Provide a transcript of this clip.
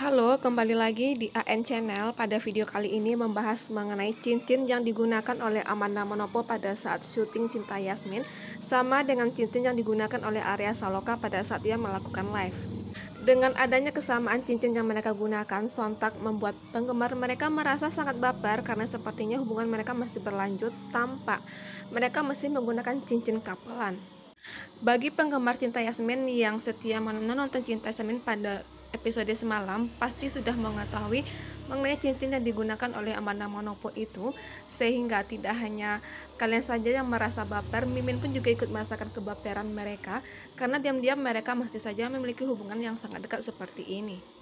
Halo, kembali lagi di AN Channel. Pada video kali ini membahas mengenai cincin yang digunakan oleh Amanda Manopo pada saat syuting Cinta Yasmin, sama dengan cincin yang digunakan oleh Arya Saloka pada saat ia melakukan live. Dengan adanya kesamaan cincin yang mereka gunakan, sontak membuat penggemar mereka merasa sangat baper karena sepertinya hubungan mereka masih berlanjut tanpa mereka masih menggunakan cincin kapelan. Bagi penggemar Cinta Yasmin yang setia menonton Cinta Yasmin pada episode semalam, pasti sudah mengetahui mengenai cincin yang digunakan oleh Amanda Manopo itu, sehingga tidak hanya kalian saja yang merasa baper, Mimin pun juga ikut merasakan kebaperan mereka, karena diam-diam mereka masih saja memiliki hubungan yang sangat dekat seperti ini.